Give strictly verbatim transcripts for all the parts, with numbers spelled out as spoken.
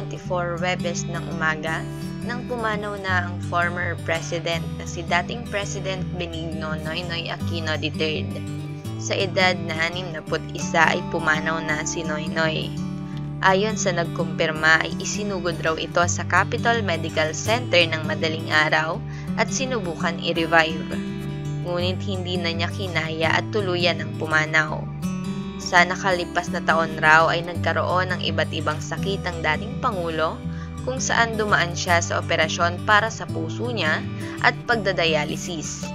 twenty-four Huwebes ng umaga nang pumanaw na ang former president na si dating President Benigno Noynoy Aquino the third. Sa edad na anim na put isa ay pumanaw na si Noynoy. Ayon sa nagkumpirma ay isinugod raw ito sa Capitol Medical Center ng madaling araw at sinubukan i-revive. Ngunit hindi na niya kinaya at tuluyan ang pumanaw. Sa nakalipas na taon raw ay nagkaroon ng iba't ibang sakit ang dating Pangulo kung saan dumaan siya sa operasyon para sa puso niya at pagdadialysis.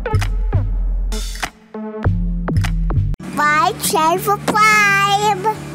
Five, share for five.